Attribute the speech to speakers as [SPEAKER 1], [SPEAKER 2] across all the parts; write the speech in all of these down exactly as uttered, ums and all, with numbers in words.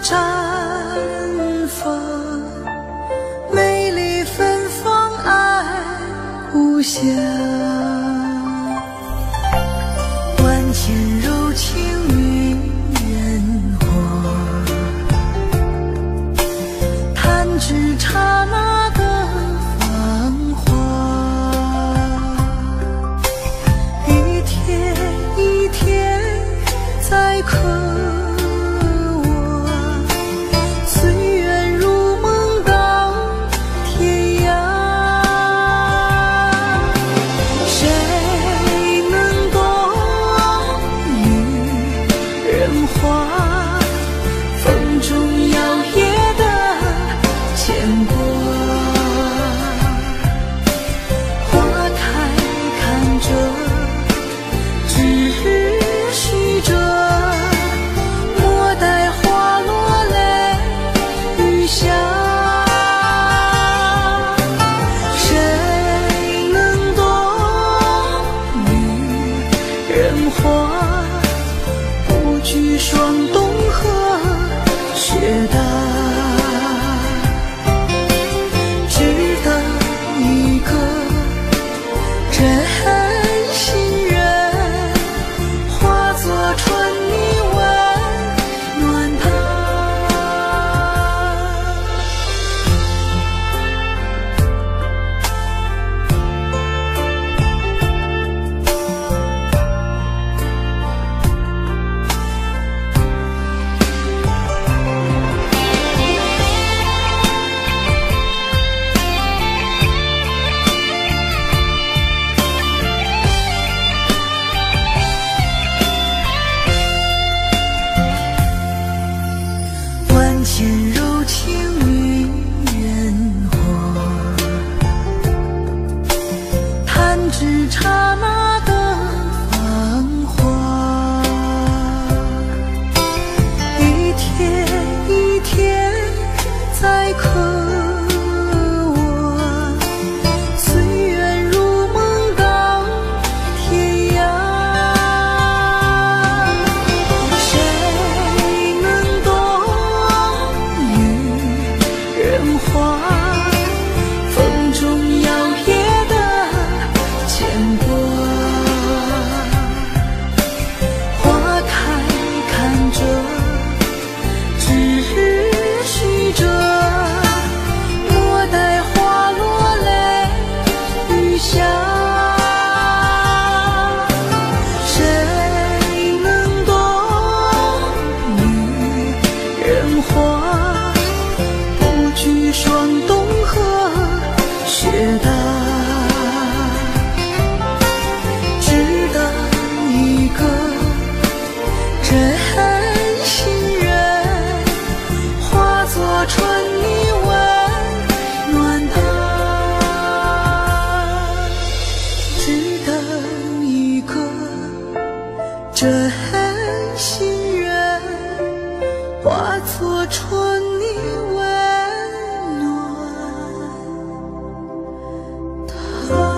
[SPEAKER 1] 绽放，美丽芬芳，爱无暇。万千柔情与烟火，弹指刹那的繁华。一天一天在刻我，随缘如梦到天涯。谁能懂女人花，风中摇曳的牵挂。花开看着，只许着，莫待花落泪雨下。谁能懂女人花，不惧霜冻和雪大，只等一个真心人，化作春泥温暖她。万千柔情与烟火，弹指刹那的繁华。一天一天在刻我，随缘如梦到天涯。谁能懂女人花，风中摇曳的牵挂。花开看着，只许着，莫待花落泪雨下。谁能懂女人花，不惧霜冻和雪大，只等一个真心人，化作春泥温暖她。只等一个真心人，化作春泥温暖她。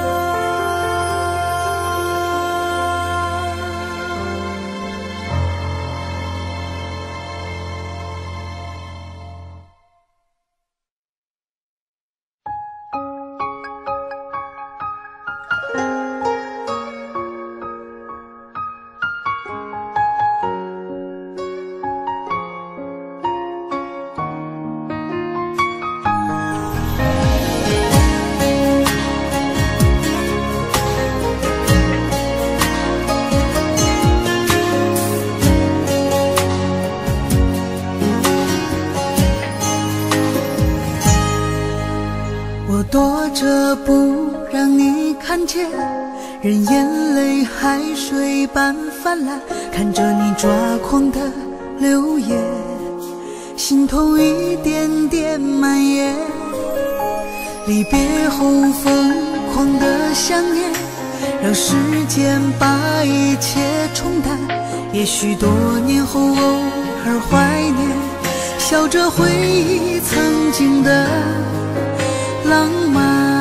[SPEAKER 1] 我躲着不让你看见，任眼泪海水般泛滥，看着你抓狂的流言，心头一点点蔓延。离别后疯狂的想念，让时间把一切冲淡。也许多年后偶尔怀念，笑着回忆曾经的浪漫，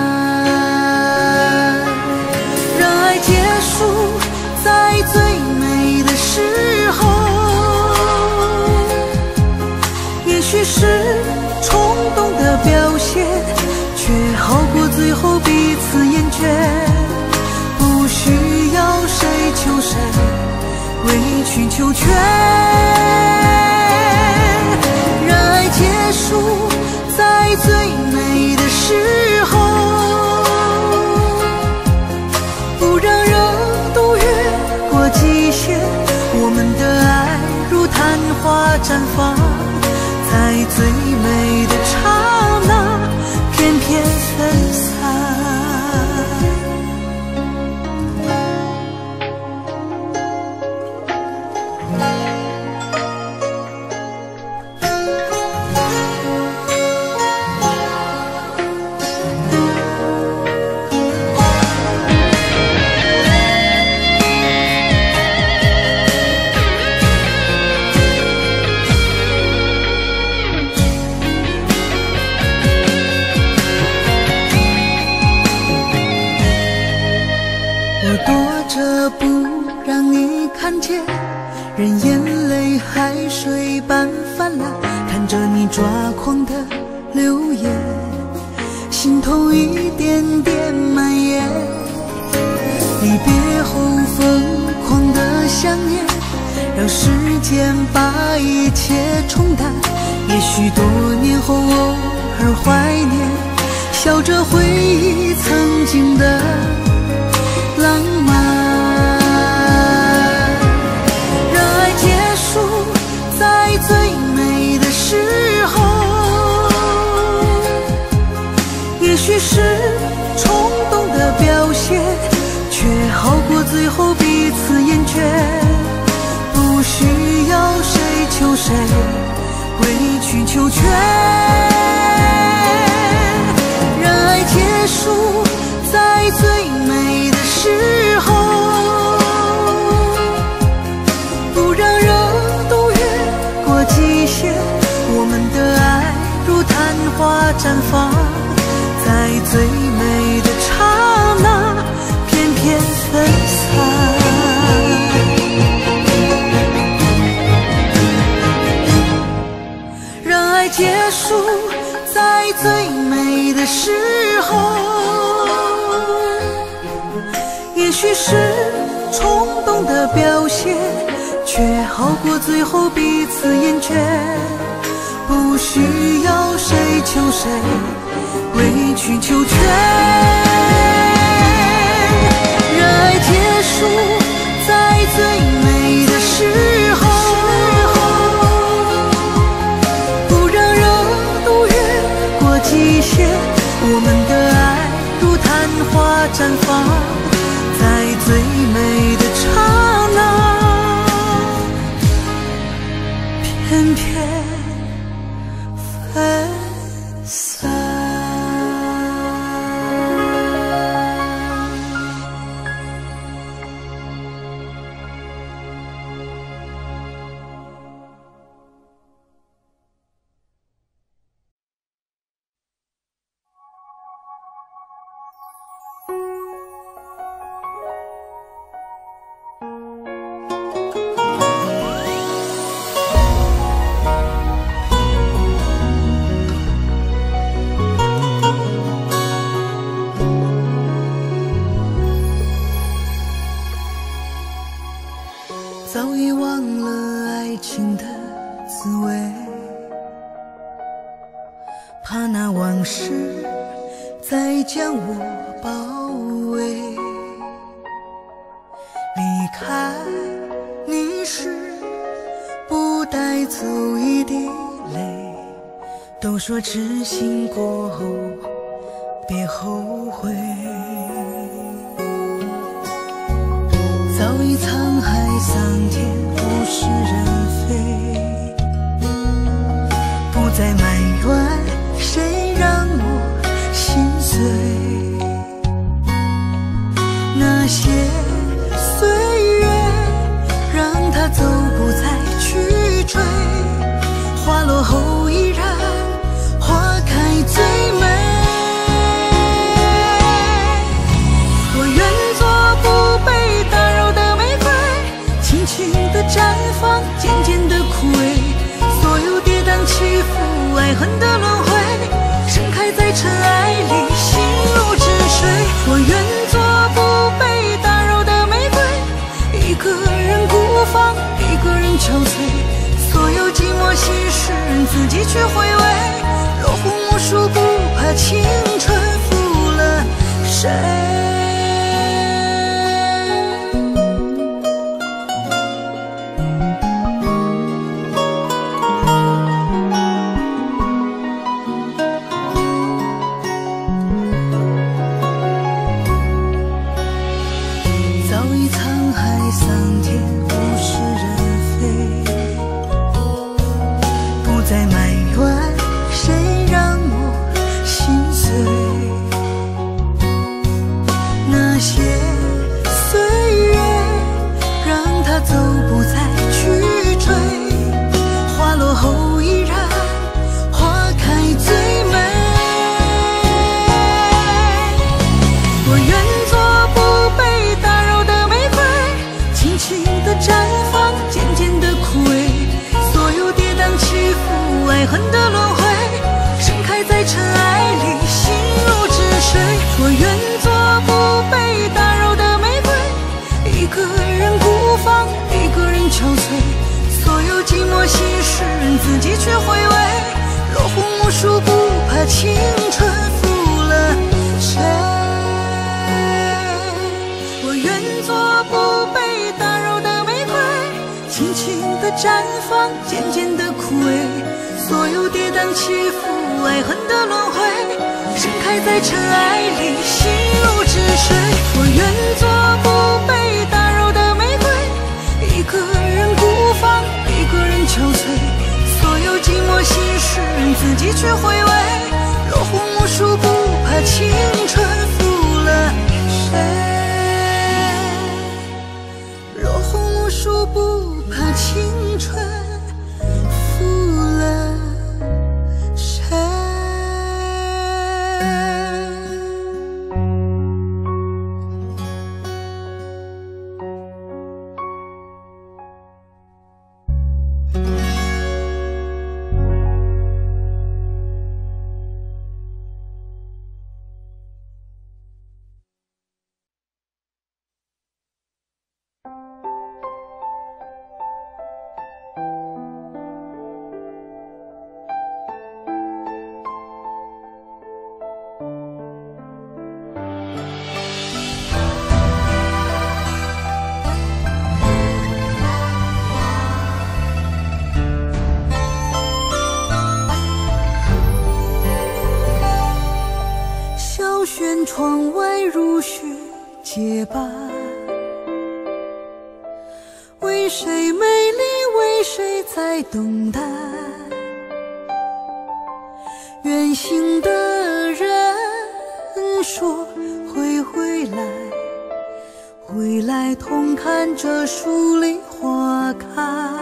[SPEAKER 1] 让爱结束在最美的时候。 却不需要谁求谁，委曲求全。让爱结束在最美的时候，不让热度越过极限。我们的爱如昙花绽放，在最美的刹那偏偏分散。看见任眼泪海水般泛滥，看着你抓狂的流言，心头一点点蔓延。离别后疯狂的想念，让时间把一切冲淡。也许多年后偶尔怀念，笑着回忆曾经的浪漫。在最美的时候，也许是冲动的表现，却好过最后彼此厌倦。不需要谁求谁，委曲求全。让爱结束在最美的时候，不让热度越过极限。我们的爱如昙花绽放，在最美的刹那偏偏分散。让爱结束在最美的时候，也许是冲动的表现，却好过最后彼此厌倦。不需要谁求谁，委曲求全。让爱结束在最美的时候，不让热度越过极限。我们的爱如昙花绽放，在最美的刹那偏偏分散。早已忘了爱情的滋味，怕那往事再将我包围。离开你时不带走一滴泪，都说痴心过后别后悔。早已沧海桑田，物是人非，不再埋怨谁让我心碎。那些岁月让它走，不再去追，花落后依然花开最美。绽放，渐渐的枯萎，所有跌宕起伏，爱恨的轮回，盛开在尘埃里，心如止水。我愿去回味。落红无数，不怕青春负了谁。早已沧海桑田，物是人非，不再埋怨谁让我心碎。那些岁月让它走，不再去追，花落后依然花开最美。我愿做不被打扰的玫瑰，轻轻地绽放，渐渐地枯萎。所有跌宕起伏，爱恨的轮回，盛开在尘埃里，心如止水。我愿做不被打扰的玫瑰，一个人孤芳，一个人憔悴。所有寂寞心事，自己去回味。落红无数，不怕青春负了谁。我愿做不被打扰的玫瑰，轻轻地绽放，渐渐地枯萎。所有跌宕起伏，爱恨的轮回，盛开在尘埃里，心如止水。我愿做不被打扰的玫瑰，一个人孤芳，一个人憔悴。所有寂寞心事，自己去回味。落红无数，不怕青春负了谁。落红无数，不怕青春负了谁。小轩窗外如雪结疤，为谁美丽，为谁在等待？远行的人说会回来，回来同看这树里花开。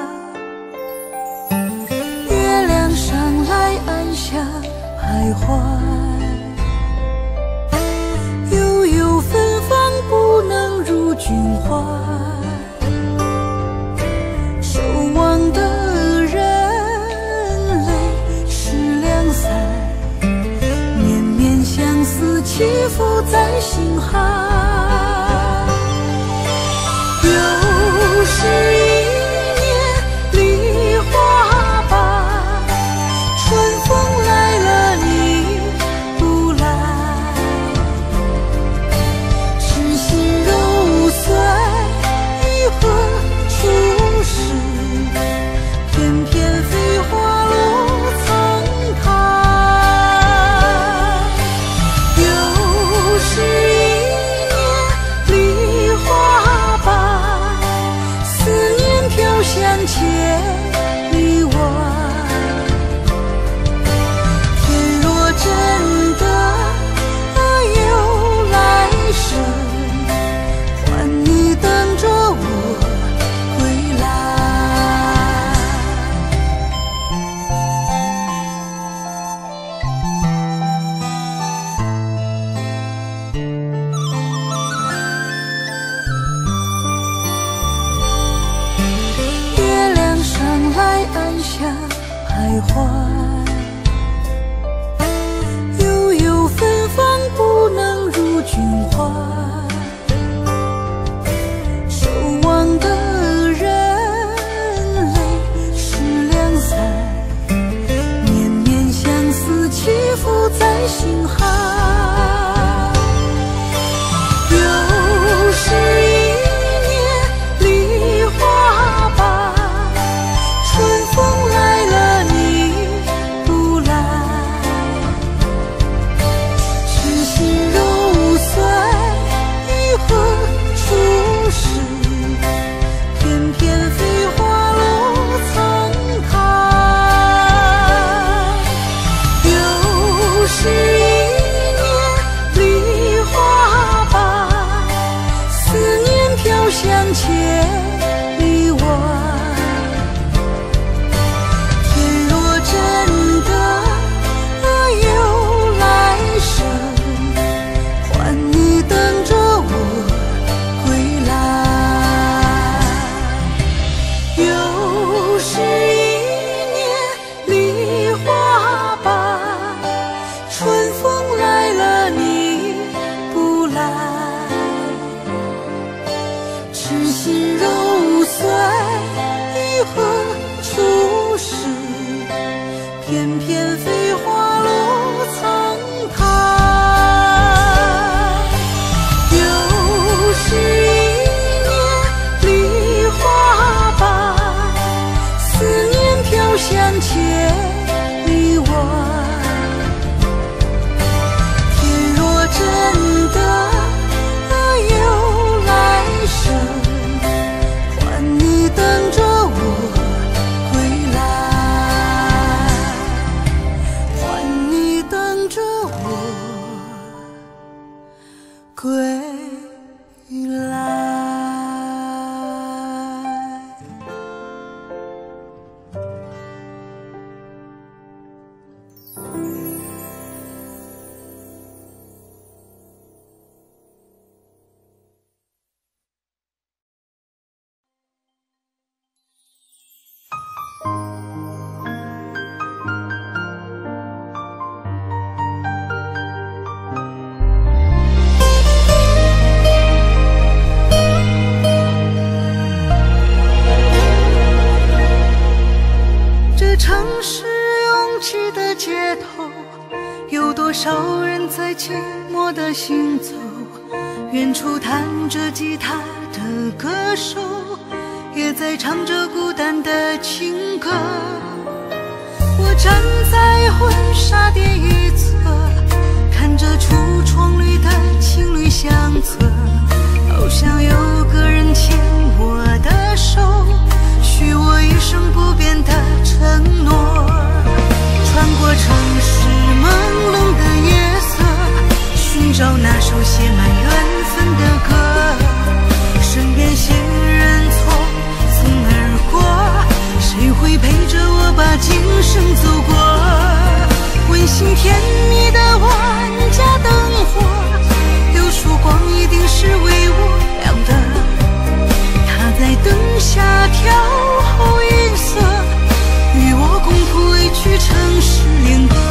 [SPEAKER 1] 月亮上来暗下徘徊，悠悠芬芳不能入君怀。守望的人泪湿两腮，绵绵相思起伏在心海。又是一年梨花白，春风来了你不来。痴心揉碎于何处是，翩翩飞花落苍苔。又是一年梨花白，思念飘向千里外。天若真的有来生，换你等着我归来。月亮上来暗下徘徊，悠悠芬芳不能入君怀。守望的人泪湿两腮，绵翩翩飞花落苍苔。又是一年梨花瓣，思念飘香千里外。天若真的有来生，换你等着我归来，换你等着我归来。这城市拥挤的街头，有多少人在寂寞地行走？远处弹着吉他的歌手，也在唱着孤单的情歌。我站在婚纱店一侧，看着橱窗里的情侣相册，好像有个人牵我的手，许我一生不变的承诺。穿过城市朦胧的夜色，寻找那首写满缘分的歌。身边行人匆匆而过，谁会陪着我把今生走过？温馨甜蜜的万家灯火，有束光一定是为我亮的。他在灯下调好音色，与我共谱一曲城市恋歌。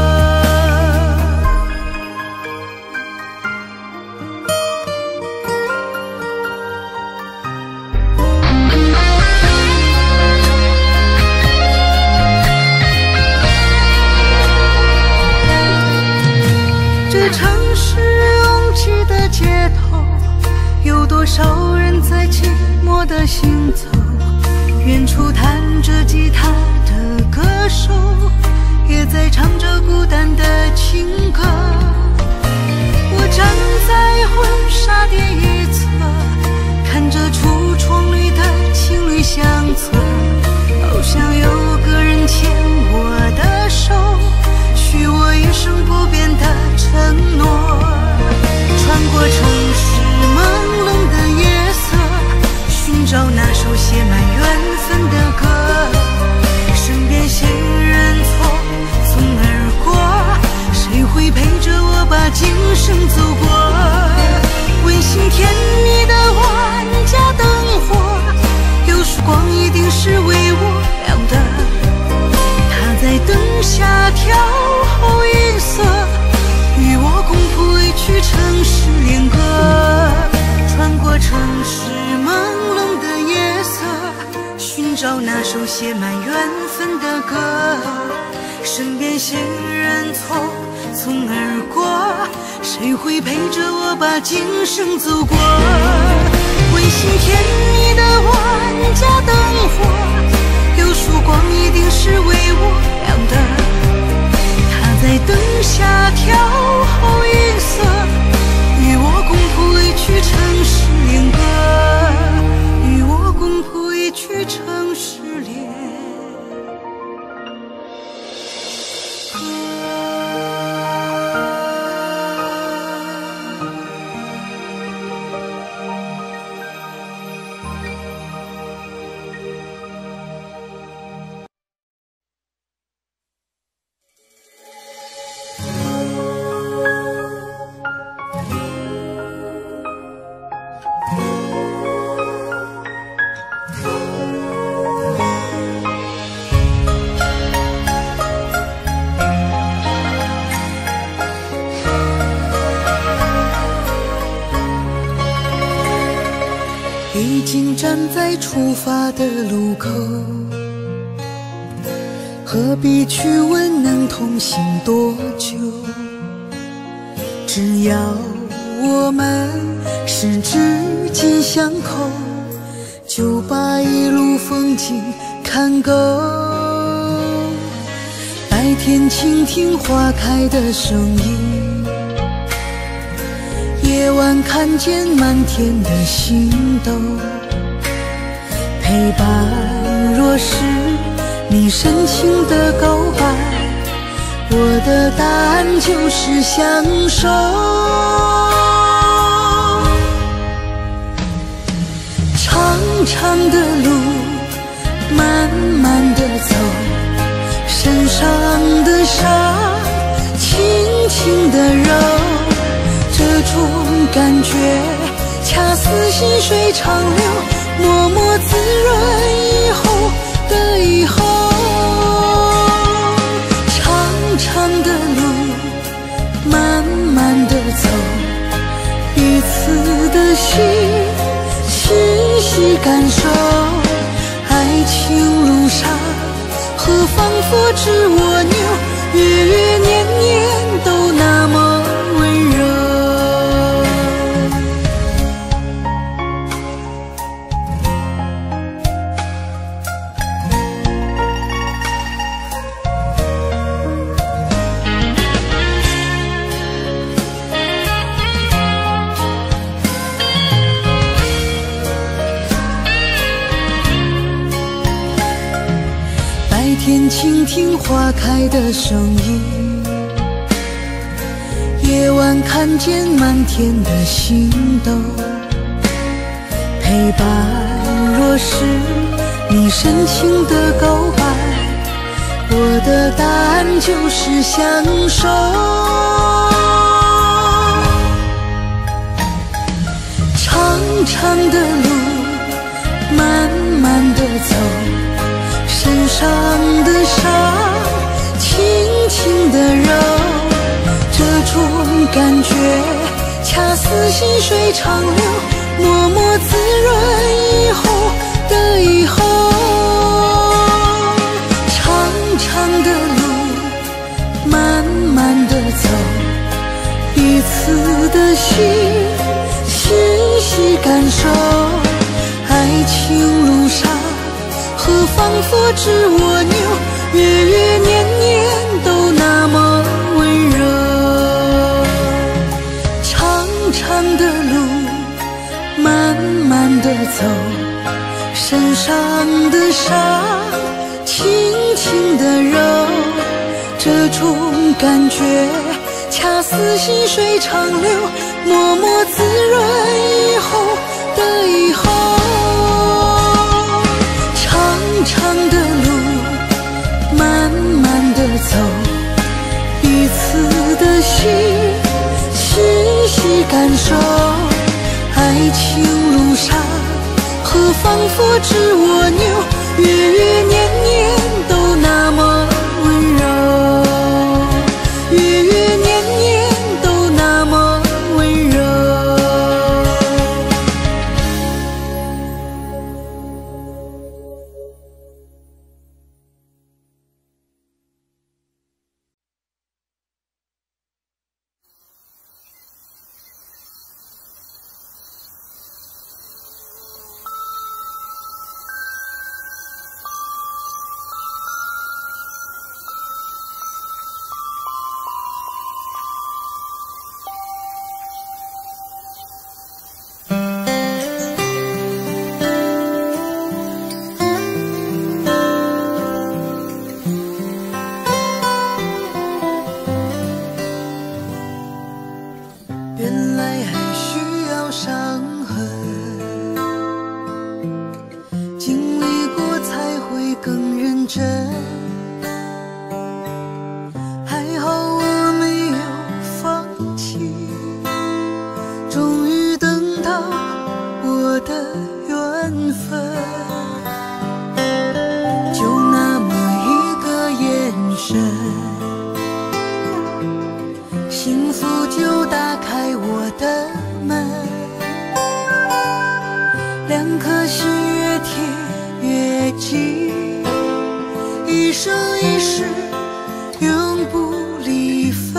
[SPEAKER 1] 这城市拥挤的街头，有多少人在寂寞地行走？远处弹着吉他的歌手，也在唱着孤单的情歌。我站在婚纱店一侧，看着橱窗里的情侣相册，好像有个人牵我的手，许我一生不变的承诺。穿过城市朦胧的夜色，寻找那首写满缘分的歌。身边行人匆匆而过，谁会陪着我把今生走过？温馨甜蜜的万家灯火，有束光一定是为我亮的。他在灯下调好音色，与我共谱一曲城市恋歌。穿过城市朦胧的夜色，寻找那首写满缘分的歌。身边行人匆匆而过，谁会陪着我把今生走过？温馨甜蜜的万家灯火，有束光一定是为我亮的。他在灯下调好音色，与我共谱一曲城市恋歌，与我共谱一曲城市恋歌。已经站在出发的路口，和何必去问能同行多久？只要我们十指紧相扣，就把一路风景看够。白天倾听花开的声音，夜晚看见满天的星斗。陪伴若是你深情的告白，我的答案就是相守。长长的路，慢慢的走，身上的伤，轻轻的揉，这种感觉恰似细水长流，默默滋润以后的以后。长长的路，慢慢的走，彼此的心细细感受。爱情路上何妨佛知我牛，月月年年都那么温柔。白天倾听花开的声音，夜晚看见满天的星斗。陪伴若是你深情的告白，我的答案就是相守。长长的路，慢慢的走，身上的伤，轻轻的揉，这种感觉恰似细水长流，默默滋润以后的以后。长长的路，慢慢的走，彼此的心细细感受。爱情路上何妨佛知我牛，月月年年都那么温柔。长长的路，慢慢的走，身上的伤，轻轻的揉，这种感觉恰似细水长流，默默滋润以后的以后。长的路，慢慢的走，彼此的心细细感受。爱情路上何妨佛知我牛，月月年年都那么温柔，月月年年都那么温柔。 一生一世永不离分。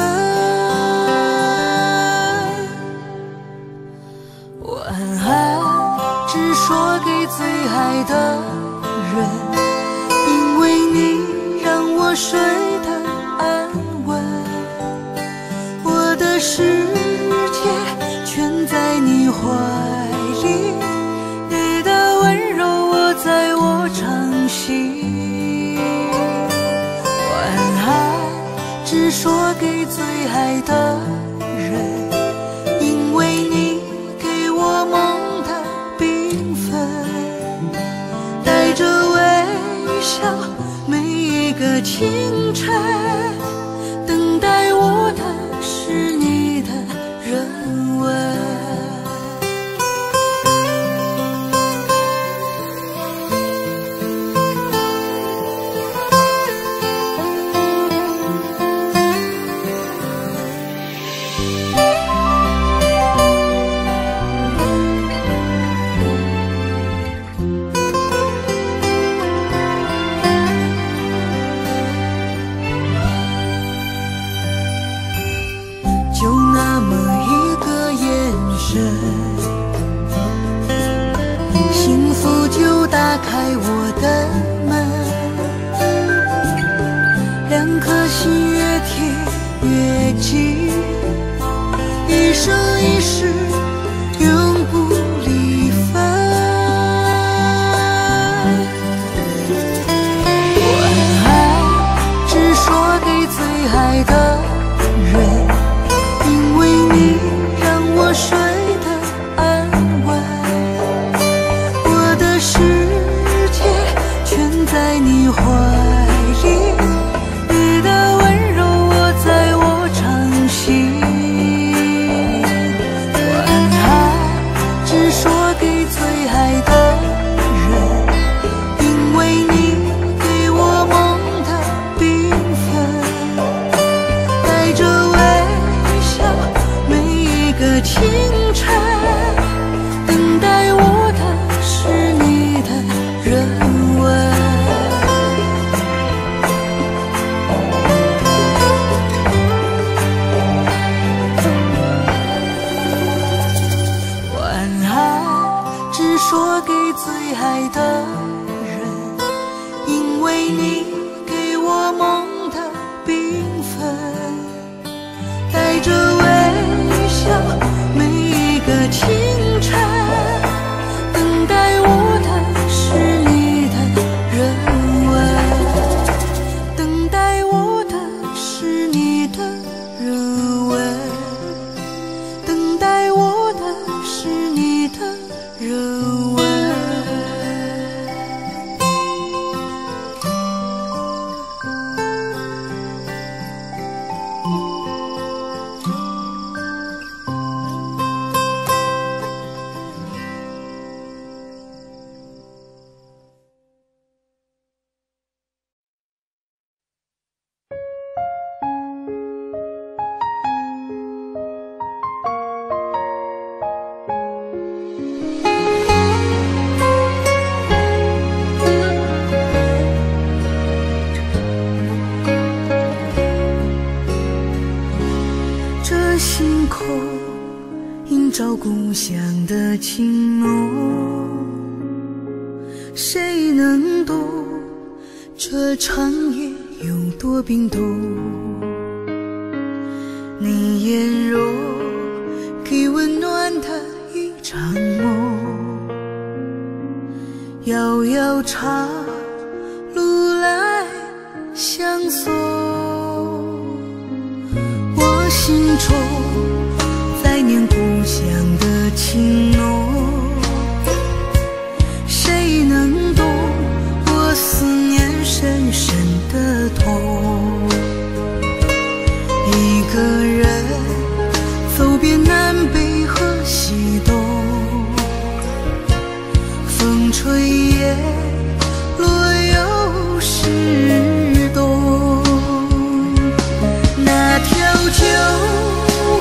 [SPEAKER 1] 晚安只说给最爱的人，因为你让我睡得安稳，我的世界全在你怀里，你的温柔握在我掌心。晚安只说给最爱的人，因为你给我梦的缤纷，带着微笑每一个清晨，等待我的是你的人吻。幸福就打开我的门，两颗心越贴越近，一生一世永不离分。晚安只说给最爱的人，因为你让我睡得安稳，我的世界全在你怀里，你的温柔握在我掌心。晚安只说给最爱的人，因为你给我梦的缤纷，带着微笑每一个清晨，等待我的是你的人吻。晚安只说给最爱的人，因为你给我梦的缤纷，带着微笑每一个清晨，等待我的是你的人吻，等待我的是你的人吻，等待我的是你的人吻。这星空映照故乡的情浓，谁能懂这长夜有多冰冻？你眼容给温暖的一场梦，遥遥长路来相送。我心中在念故乡的情浓，谁能懂我思念深深的痛？一个人走遍南北和西东，风吹叶落又是冬。那条旧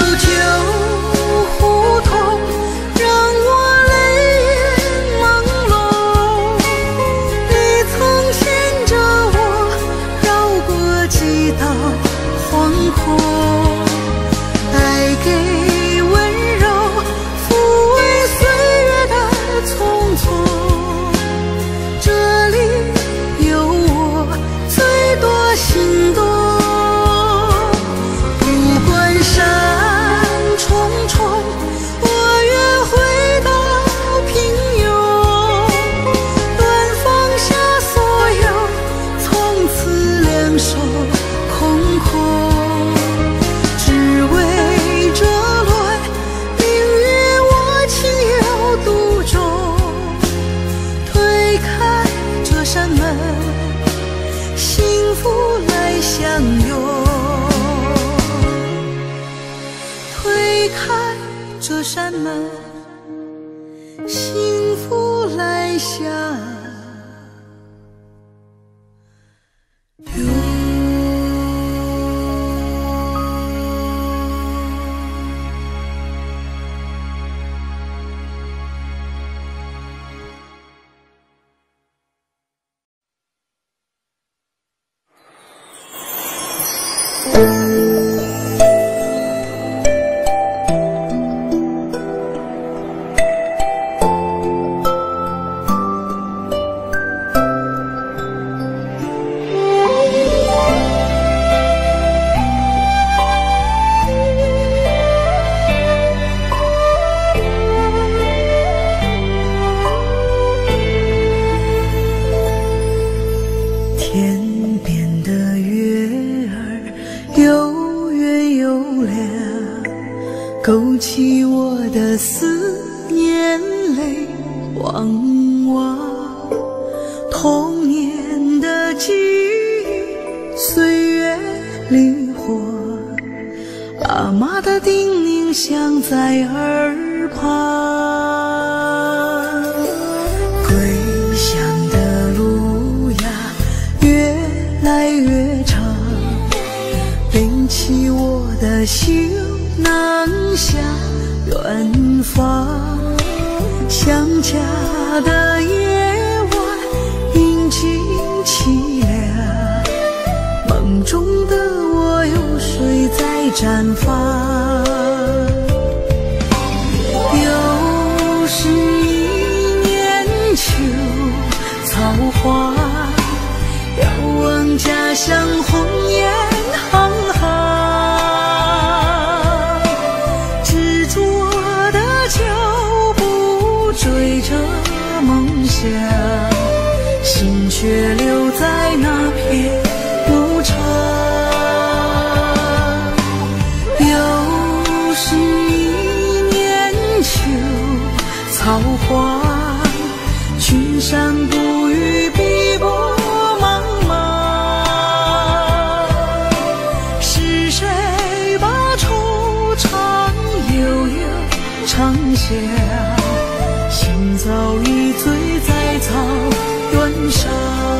[SPEAKER 1] 旧胡同让我泪眼朦胧，你曾牵着我绕过几道惶恐，爱给温柔抚慰岁月的匆匆，这里有我最多心动。不管山重重，我愿回到平庸，愿放下所有，从此两手空空，只为这轮命运我情有独钟。推开这扇门，幸福来相拥。推开这扇门，幸福来相拥。天边的月儿又圆又亮，勾起我的思念泪汪汪。童年的记忆岁月里活，阿妈的叮咛响在耳旁。归乡的路呀越来越长，背起我的行囊向远方。想家的夜晚阴晴凄凉，梦中的我有谁在绽放。又是一年秋草花，遥望家乡红颜行行，执着的脚步追着梦想，心却留在那片牧场。又是一年秋草花，群山不语碧波茫茫，是谁把惆怅悠悠唱响，心早已醉在草原上。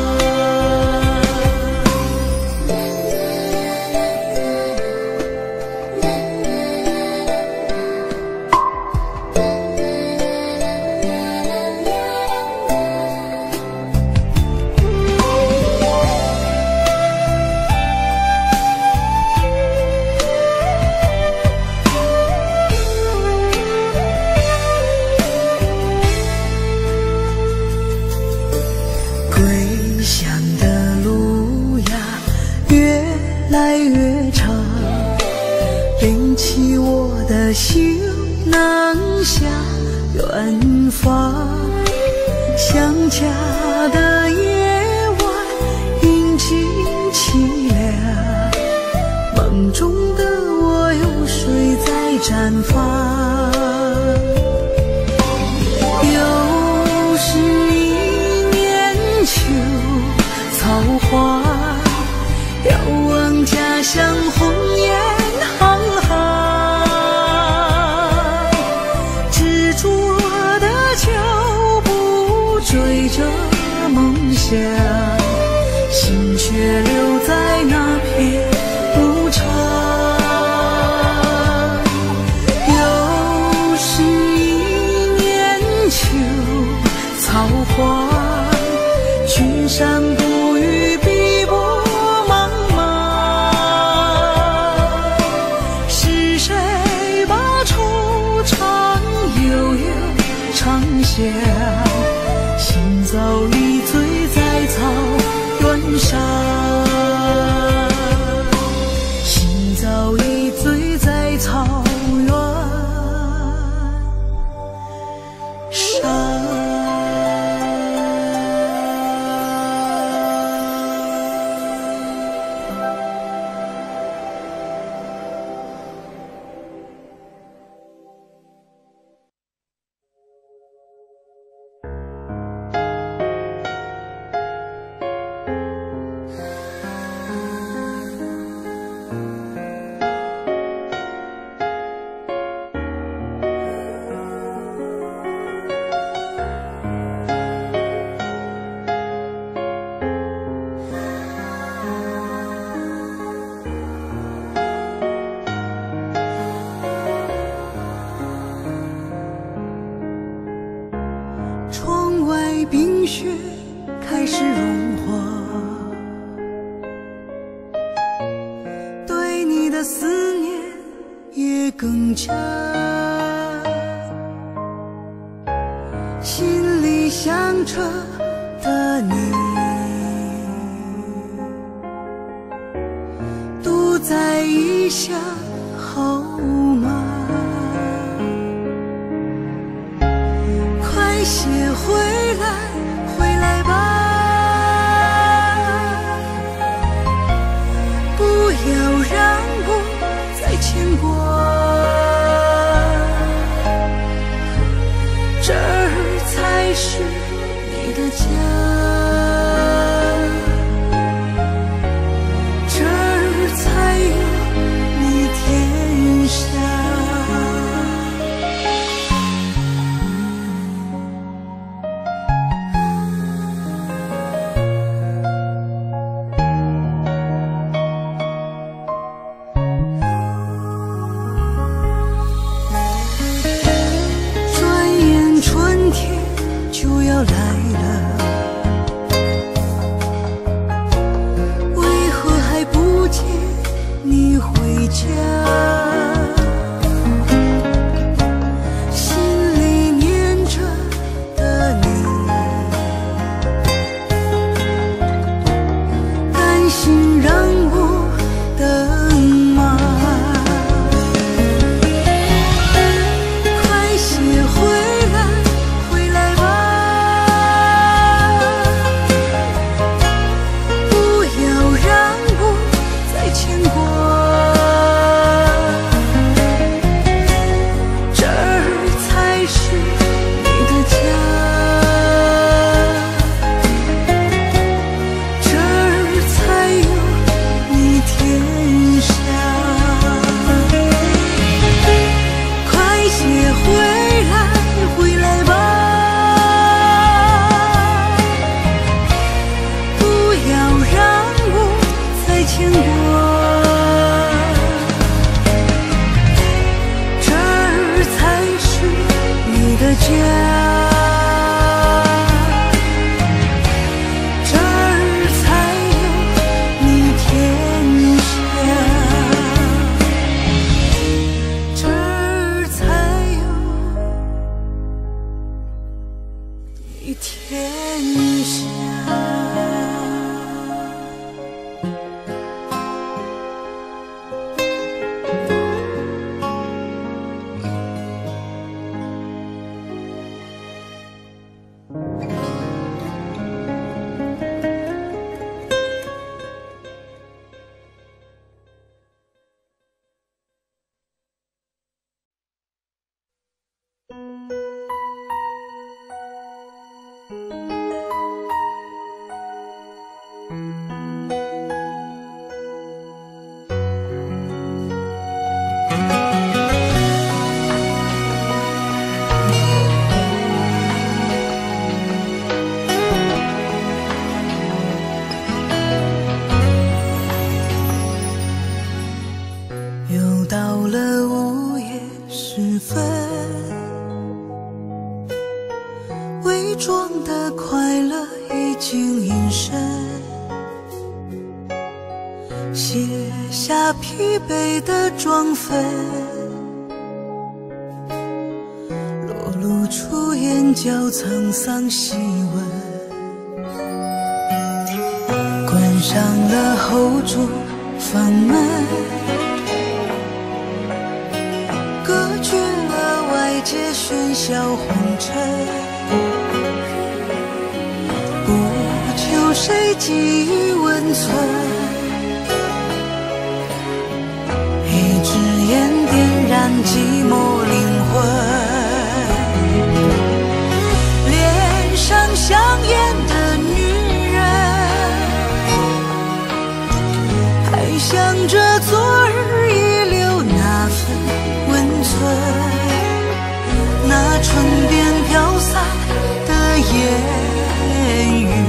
[SPEAKER 1] 归乡的路呀越来越长，背起我的行囊向远方。想家的夜晚阴晴凄凉，梦中的我有谁在绽放。又是一年秋草花，遥望家乡红颜行行，执着的脚步追着梦想，心却留在那片牧场。 心早已醉在草原上，心早已醉在草原上。窗外冰雪开始融化，对你的思念也更加，心里想着的你，独在异乡好吗？快些回来，回来吧，不要让我再牵挂，这儿才是你的家，这儿才有你天下。春天就要来了，为何还不见你回家？心里念着的你，甘心让我等吗？快些回来，天下。又到了午夜时分，伪装的快乐已经隐身，卸下疲惫的妆粉，裸露出眼角沧桑细问，关上了后桌房门，隔绝了外界喧嚣红尘，不求谁给予温存，一支烟点燃寂寞灵魂，脸上香艳的女人，还想着昨日遗留那份温存，那唇边飘散的言语，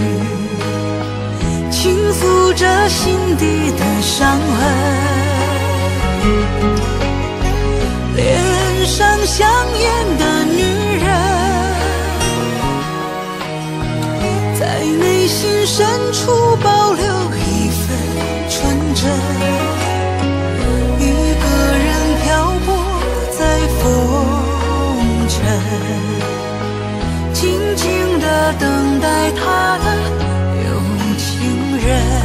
[SPEAKER 1] 轻抚着心底的伤痕，脸上香艳的女人，在内心深处保留一份纯真，一个人漂泊在风尘，静静地等待他的有情人。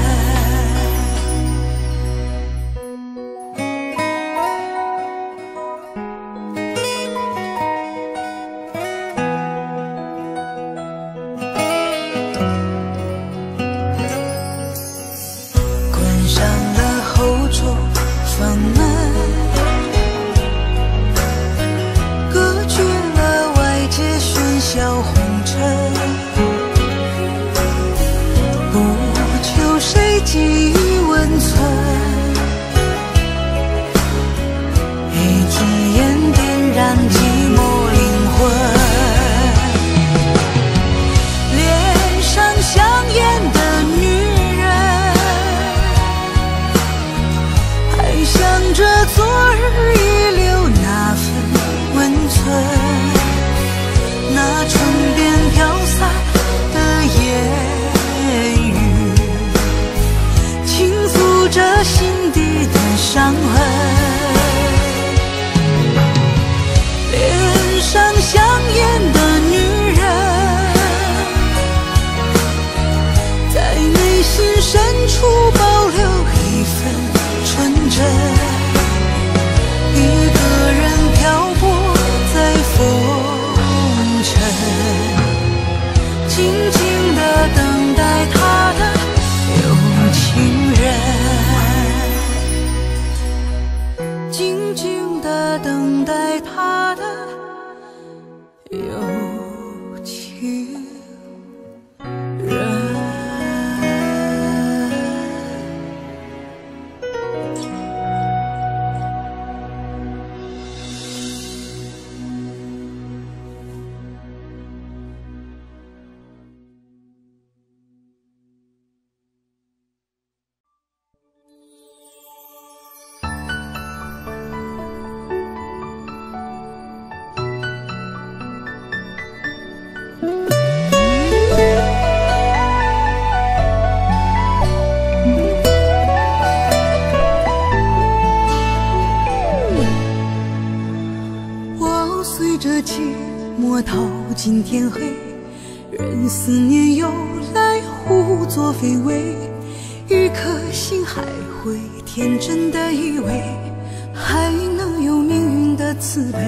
[SPEAKER 2] 尽天黑，任思念又来胡作非为，一颗心还会天真的以为还能有命运的慈悲。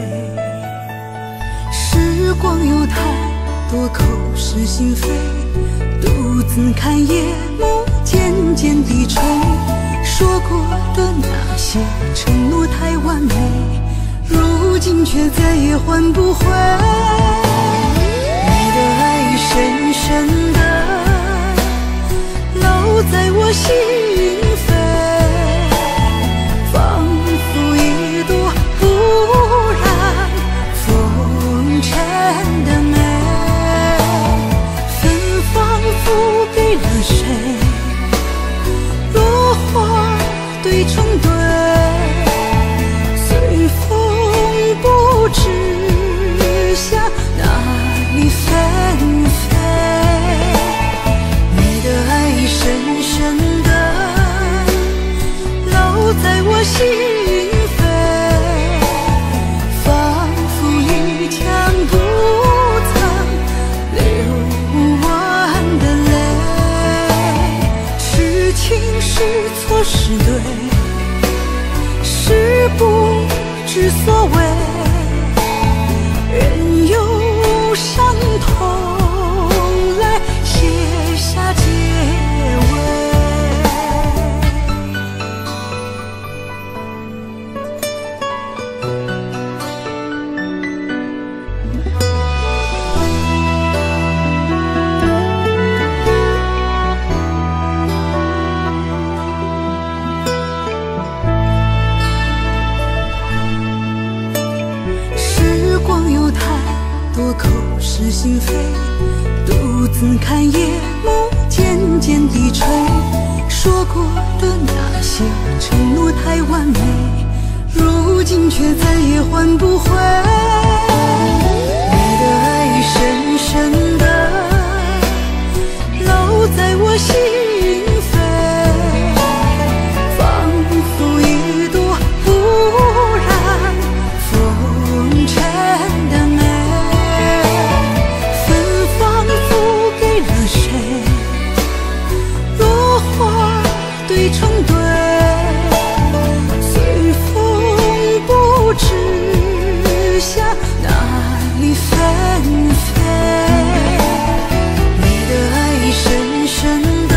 [SPEAKER 2] 时光有太多口是心非，独自看夜幕渐渐低垂，说过的那些承诺太完美，如今却再也换不回。你的爱深深地烙在我心扉，仿佛一朵不染风尘的美，芬芳付给了谁？落花对成对，随风不知向哪里纷飞。你的爱深深地知所谓，任由伤痛来写下结尾。有太多口是心非，独自看夜幕渐渐低垂，说过的那些承诺太完美，如今却再也换不回。你的爱深深的烙在我心扉，仿佛一朵不染风尘的美，芬芳付给了谁？落花对成对，随风不知向哪里纷飞。你的爱深深的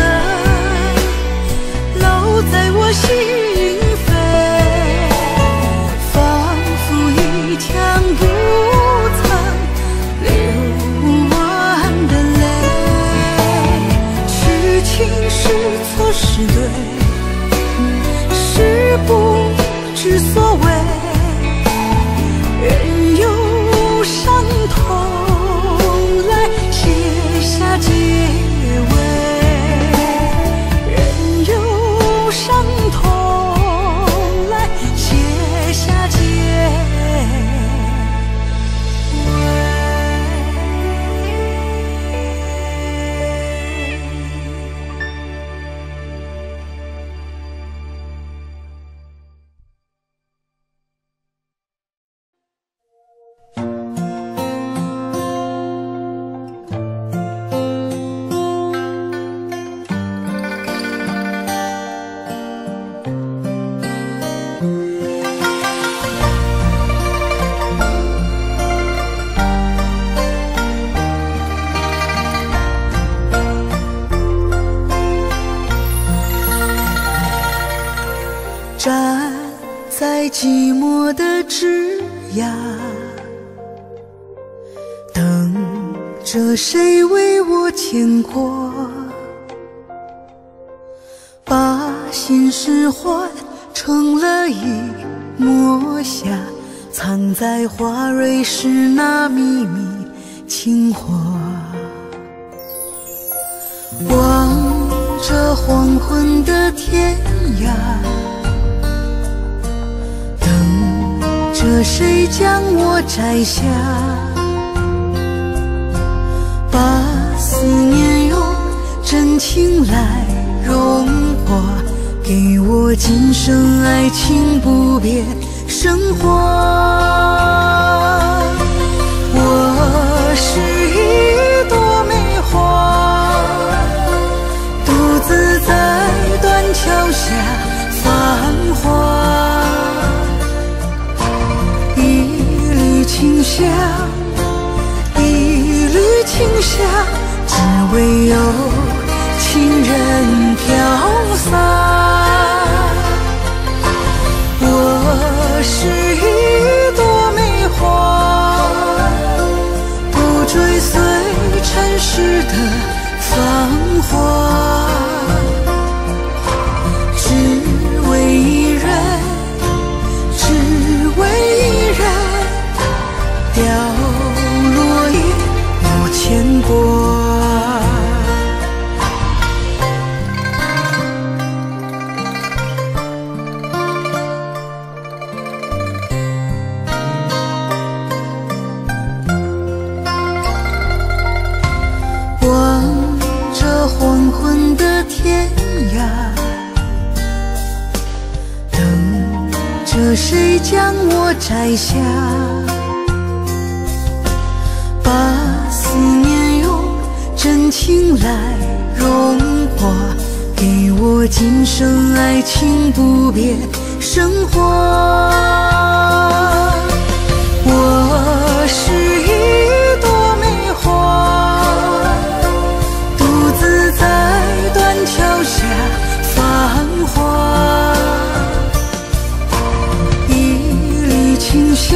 [SPEAKER 2] 烙在我心扉，仿佛一腔不曾流完的泪。是情是错是对，是不知所谓，任由伤痛来写下结尾，任由伤痛来写下结尾。站在寂寞的枝桠，等着谁为我牵过，把心事换成了一抹霞，藏在花蕊时那秘密情话。望着黄昏的天涯，这谁将我摘下，把思念用真情来融化，给我今生爱情不变生活。我是一朵梅花，独自在断桥下繁华，清香，一缕清香，只为有情人飘洒。我是一朵梅花，不追随尘世的繁华，只为一人，只为一人，掉落亦无牵挂。望着黄昏的天涯，等着谁将我摘下，把思念用真情来融化，给我今生爱情不变生活。 香，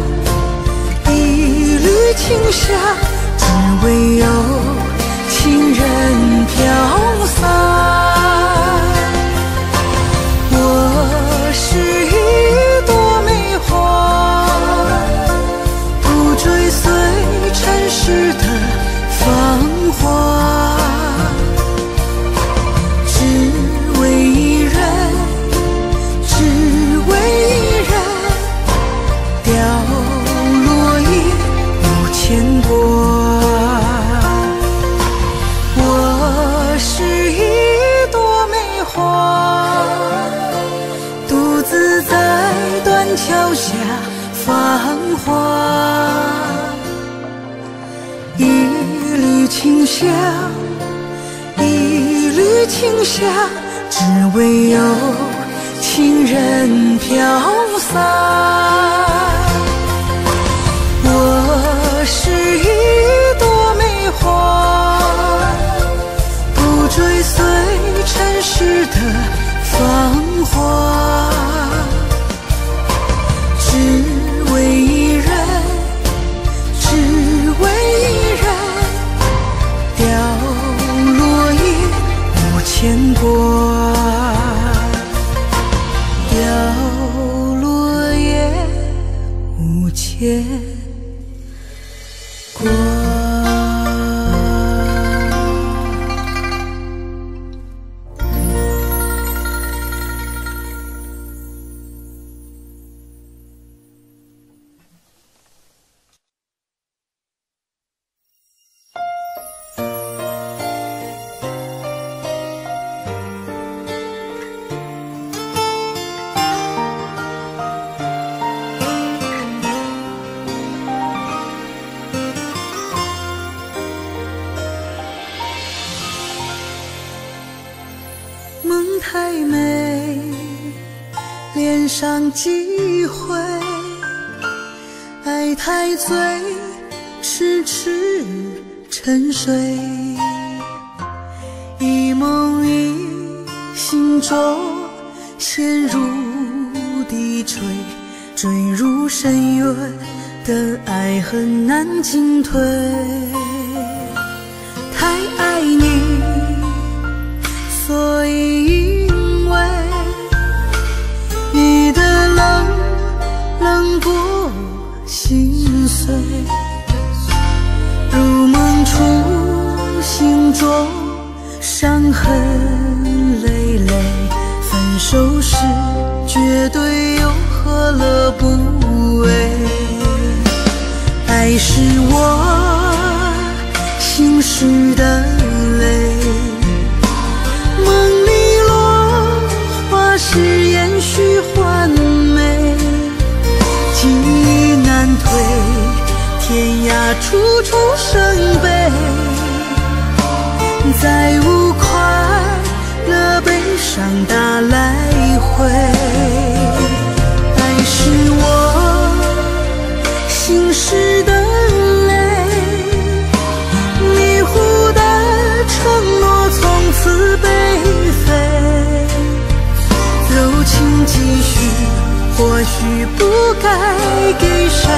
[SPEAKER 2] 一缕清香，只为有情人飘散。我是一朵梅花，不追随尘世的芳华，只为一人，只为一人，掉落亦无牵挂。我是一朵梅花，独自在断桥下繁华，一缕清香，一缕清香，只为有情人飘散。我是一朵梅花，不追随尘世的芳华，只为一人，只为一人，掉落亦无牵挂，掉落也无牵挂。梦太美，恋上几回，爱太醉，痴痴沉睡。一梦一心中，陷入低垂，坠入深渊的爱恨难进退。太爱你，所以因为你的冷冷过心碎，入梦初心中伤痕累累，分手时绝对又何乐不为？爱是我心事的泪，梦里落花是延续换美，记忆难退，天涯处处生悲，再无快乐悲伤打来回。爱是我心事的泪，迷糊的承诺从此被废，柔情继续，或许不该给谁。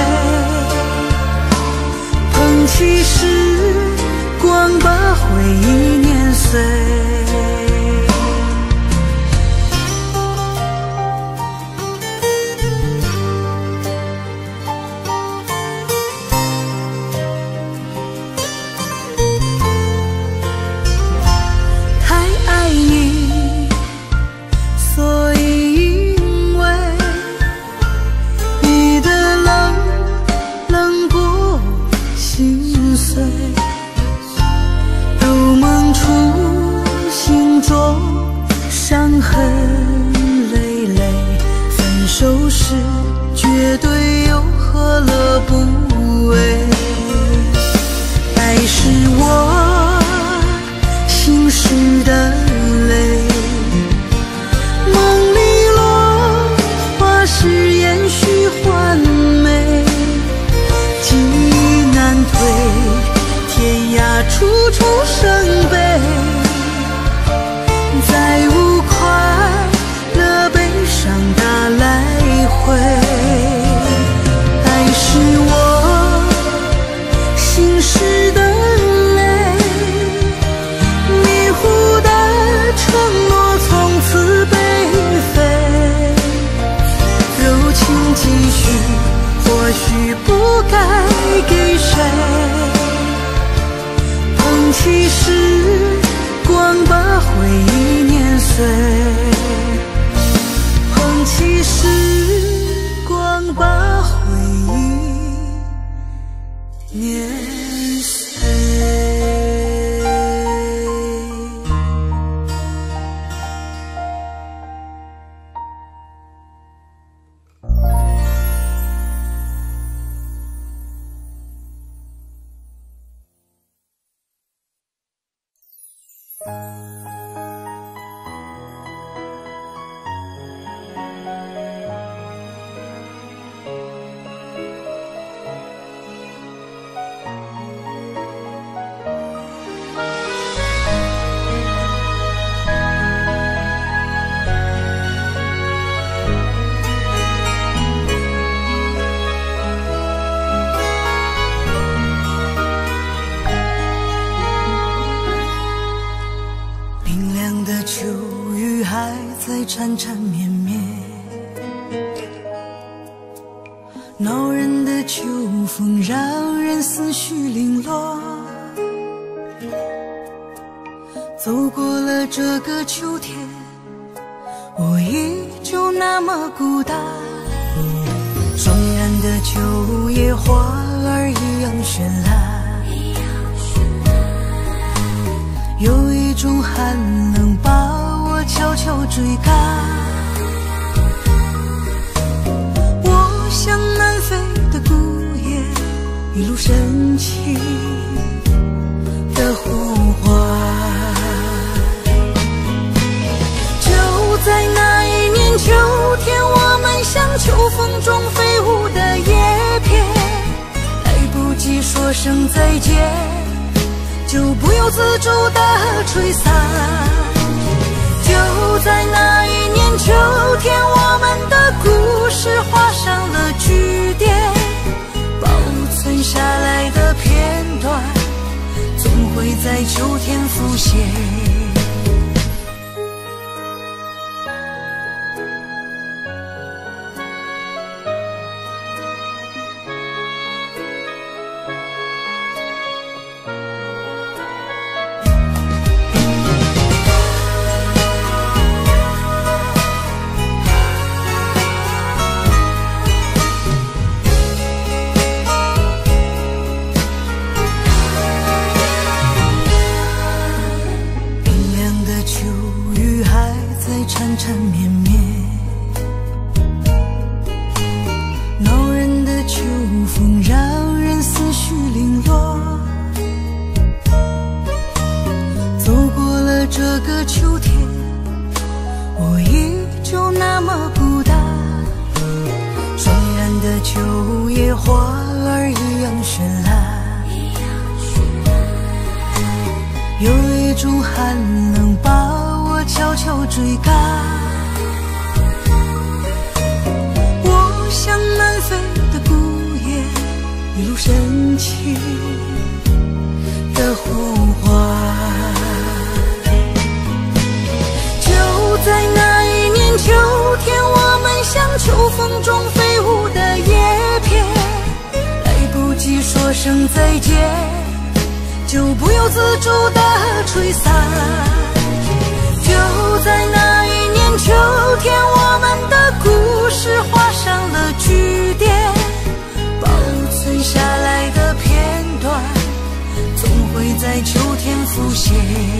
[SPEAKER 2] 捧起时光，把回忆碾碎。伤痕累累，分手时绝对又何乐不为？爱是我心事的泪，梦里落花是延续换美，记忆难退，天涯处处生悲，再无快乐悲伤打来回。
[SPEAKER 1] 年岁。秋雨还在缠缠绵绵，恼人的秋风让人思绪零落。走过了这个秋天，我依旧那么孤单。双燃的秋叶花儿一样绚烂，有一种寒冷把我悄悄追赶。我像南飞的孤雁，一路深情的呼唤。就在那一年秋天，我们像秋风中飞舞的叶片，来不及说声再见，就不由自主地吹散。就在那一年秋天，我们的故事画上了句点，保存下来的片段，总会在秋天浮现。缠缠绵绵，恼人的秋风让人思绪零落。走过了这个秋天，我依旧那么孤单。双燃的秋叶花儿一样绚烂，有一种寒冷把悄悄追赶。我像南飞的孤雁，一路深情的呼唤。就在那一年秋天，我们像秋风中飞舞的叶片，来不及说声再见，就不由自主地吹散。就在那一年秋天，我们的故事画上了句点，保存下来的片段，总会在秋天浮现。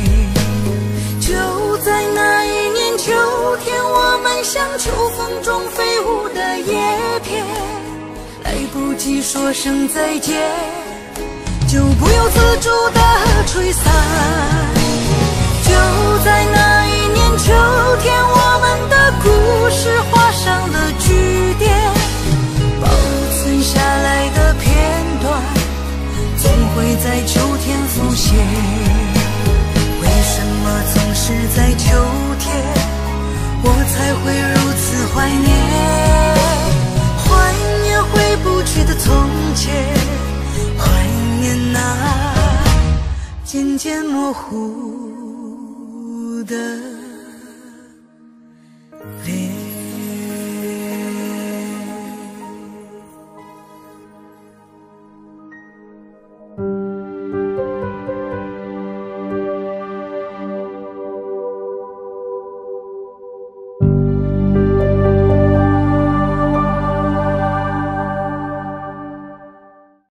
[SPEAKER 1] 就在那一年秋天，我们像秋风中飞舞的叶片，来不及说声再见，就不由自主地吹散。就在那一年秋天，我们的故事画上了句点，保存下来的片段，总会在秋天浮现。为什么总是在秋天，我才会如此怀念？怀念回不去的从前，怀念那渐渐模糊的